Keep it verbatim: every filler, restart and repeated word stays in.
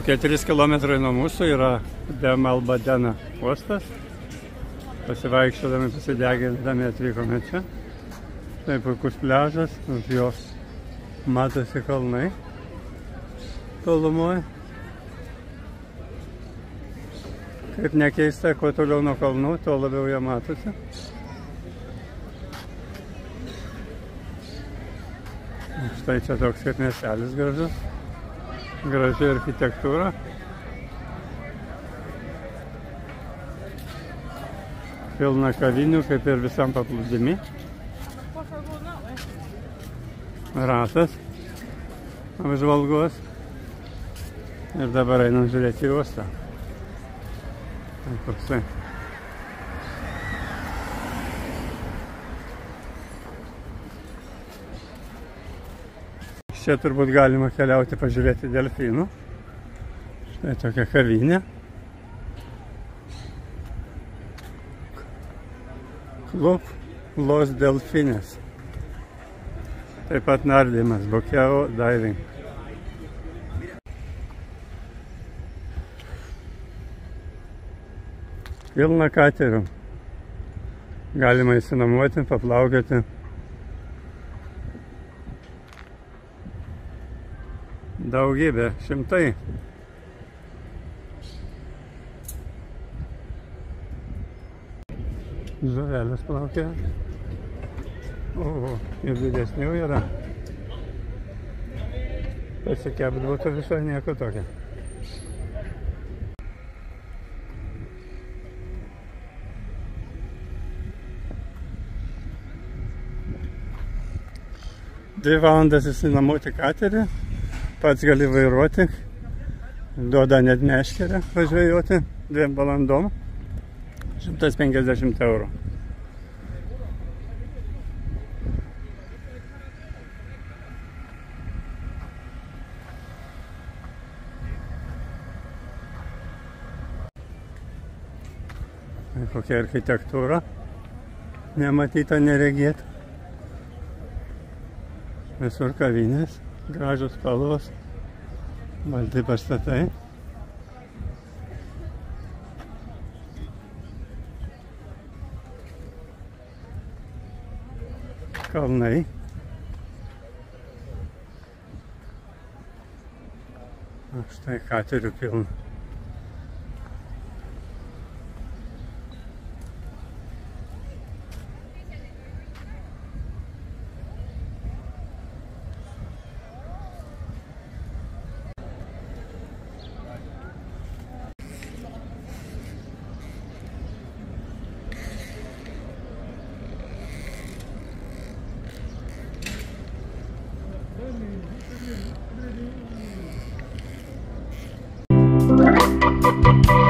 Kokie trys kilometrai nuo mūsų yra Demalbadeno uostas. Pasivaikščiodami, pasidegindami atvykome čia. Tai puikus pliažas, už jo matosi kalnai tolumoje. Kaip nekeista, kuo toliau nuo kalnų, tuo labiau jie matosi. Štai čia toks kaip miestelis gražus. Graži architektūra. Pilna kavinių, kaip ir visam paplūdimy. Ratas apžvalgos. Ir dabar einam žiūrėti į uostą. Tai toksai. Čia turbūt galima keliauti pažiūrėti delfinų. Štai tokia kavinė. Club Los Delfines. Taip pat nardymas, Bokeo diving. Pilna katerių. Galima įsinamuoti, paplaukioti. Daugybė, šimtai. Žuvelės plaukia. O, ir didesnių yra. Pasikept būtų visai nieko tokia. Dvi valandas įsinamuoti katerį. Pats gali vairuoti, duoda net meškerę važiuoti dviem valandom, šimtas penkiasdešimt eurų. Kokia architektūra, nematyta, neregėta. Visur kavinės. Gražus spalvos, balti pastatai. Kalnai. O štai katerių pilna. Thank you.